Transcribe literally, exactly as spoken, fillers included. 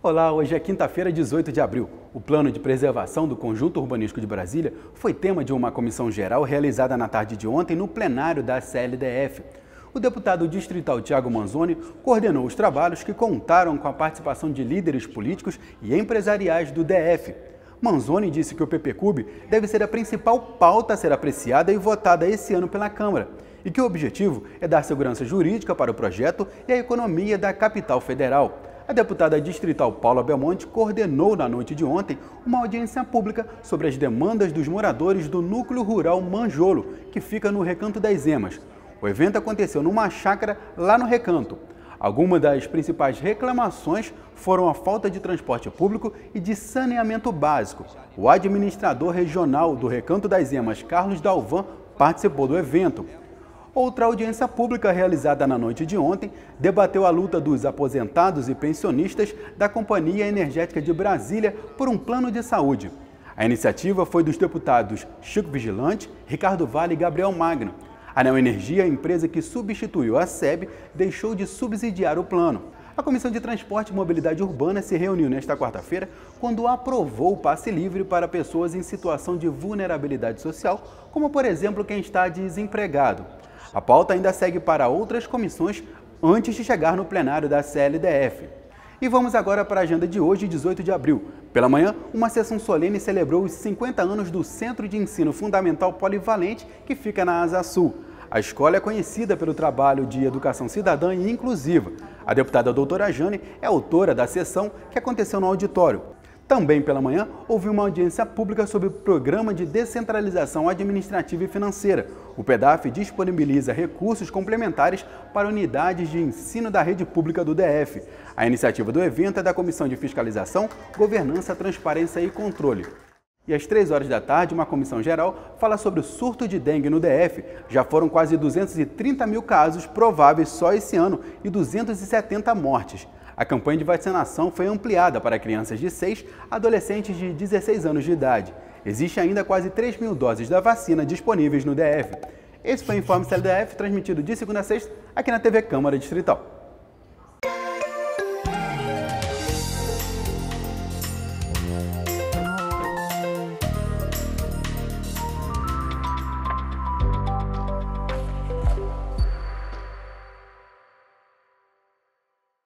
Olá, hoje é quinta-feira, dezoito de abril. O Plano de Preservação do Conjunto Urbanístico de Brasília foi tema de uma comissão geral realizada na tarde de ontem no plenário da C L D F. O deputado distrital Thiago Manzoni coordenou os trabalhos que contaram com a participação de líderes políticos e empresariais do D F. Manzoni disse que o P P Cub deve ser a principal pauta a ser apreciada e votada esse ano pela Câmara, e que o objetivo é dar segurança jurídica para o projeto e a economia da capital federal. A deputada distrital Paula Belmonte coordenou na noite de ontem uma audiência pública sobre as demandas dos moradores do núcleo rural Manjolo, que fica no Recanto das Emas. O evento aconteceu numa chácara lá no Recanto. Algumas das principais reclamações foram a falta de transporte público e de saneamento básico. O administrador regional do Recanto das Emas, Carlos Dalvan, participou do evento. Outra audiência pública realizada na noite de ontem debateu a luta dos aposentados e pensionistas da Companhia Energética de Brasília por um plano de saúde. A iniciativa foi dos deputados Chico Vigilante, Ricardo Vale e Gabriel Magno. A Neoenergia, a empresa que substituiu a S E B, deixou de subsidiar o plano. A Comissão de Transporte e Mobilidade Urbana se reuniu nesta quarta-feira quando aprovou o passe livre para pessoas em situação de vulnerabilidade social, como, por exemplo, quem está desempregado. A pauta ainda segue para outras comissões antes de chegar no plenário da C L D F. E vamos agora para a agenda de hoje, dezoito de abril. Pela manhã, uma sessão solene celebrou os cinquenta anos do Centro de Ensino Fundamental Polivalente, que fica na Asa Sul. A escola é conhecida pelo trabalho de educação cidadã e inclusiva. A deputada doutora Jane é autora da sessão que aconteceu no auditório. Também pela manhã, houve uma audiência pública sobre o Programa de Descentralização Administrativa e Financeira. O PEDAF disponibiliza recursos complementares para unidades de ensino da rede pública do D F. A iniciativa do evento é da Comissão de Fiscalização, Governança, Transparência e Controle. E às três horas da tarde, uma comissão geral fala sobre o surto de dengue no D F. Já foram quase duzentos e trinta mil casos prováveis só esse ano e duzentas e setenta mortes. A campanha de vacinação foi ampliada para crianças de seis a adolescentes de dezesseis anos de idade. Existe ainda quase três mil doses da vacina disponíveis no D F. Esse foi o Informe C L D F, transmitido de segunda a sexta aqui na T V Câmara Distrital.